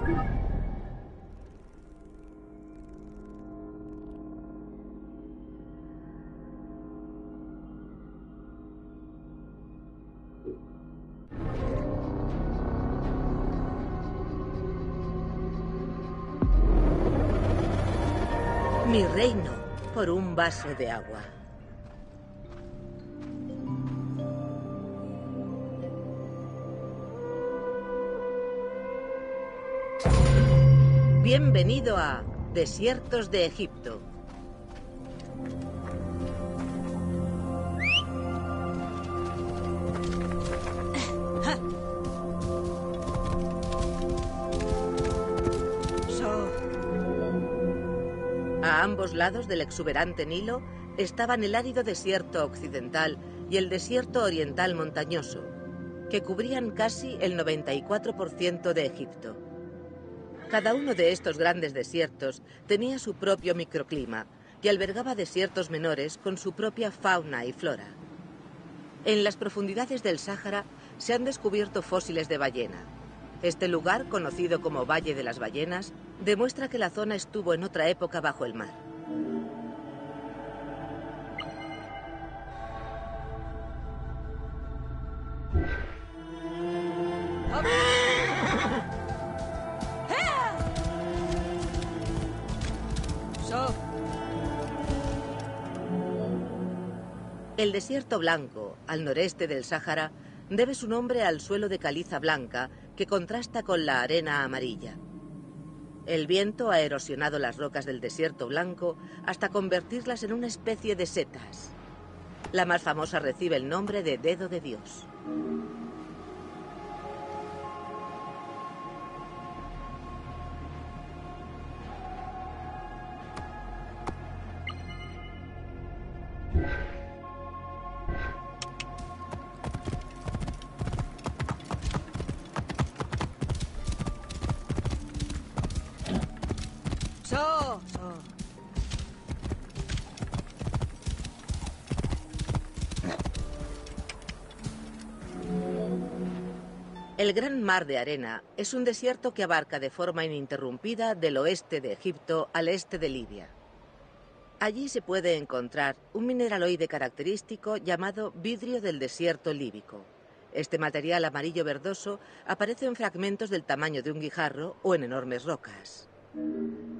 Mi reino por un vaso de agua. Bienvenido a Desiertos de Egipto. A ambos lados del exuberante Nilo estaban el árido desierto occidental y el desierto oriental montañoso, que cubrían casi el 94% de Egipto. Cada uno de estos grandes desiertos tenía su propio microclima y albergaba desiertos menores con su propia fauna y flora. En las profundidades del Sáhara se han descubierto fósiles de ballena. Este lugar, conocido como Valle de las Ballenas, demuestra que la zona estuvo en otra época bajo el mar. El desierto blanco, al noreste del Sáhara, debe su nombre al suelo de caliza blanca que contrasta con la arena amarilla. El viento ha erosionado las rocas del desierto blanco hasta convertirlas en una especie de setas. La más famosa recibe el nombre de Dedo de Dios. El Gran Mar de Arena es un desierto que abarca de forma ininterrumpida del oeste de Egipto al este de Libia. Allí se puede encontrar un mineraloide característico llamado vidrio del desierto líbico. Este material amarillo verdoso aparece en fragmentos del tamaño de un guijarro o en enormes rocas.